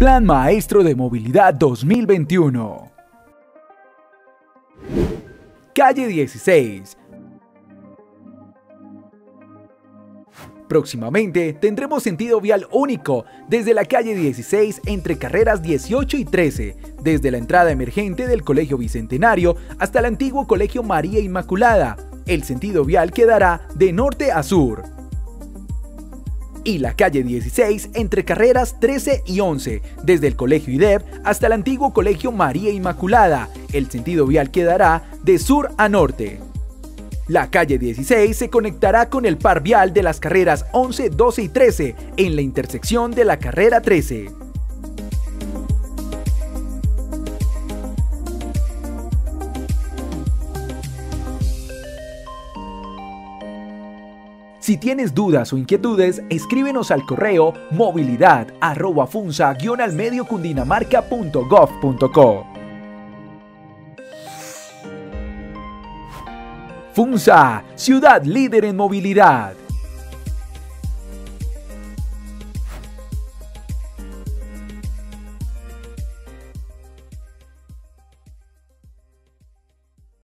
Plan Maestro de Movilidad 2021. Calle 16. Próximamente tendremos sentido vial único desde la calle 16 entre carreras 18 y 13, desde la entrada emergente del Colegio Bicentenario hasta el antiguo Colegio María Inmaculada. El sentido vial quedará de norte a sur. Y la calle 16 entre carreras 13 y 11, desde el Colegio IDEP hasta el antiguo Colegio María Inmaculada. El sentido vial quedará de sur a norte. La calle 16 se conectará con el par vial de las carreras 11, 12 y 13 en la intersección de la carrera 13. Si tienes dudas o inquietudes, escríbenos al correo movilidad@funza-almediocundinamarca.gov.co. Funza, ciudad líder en movilidad.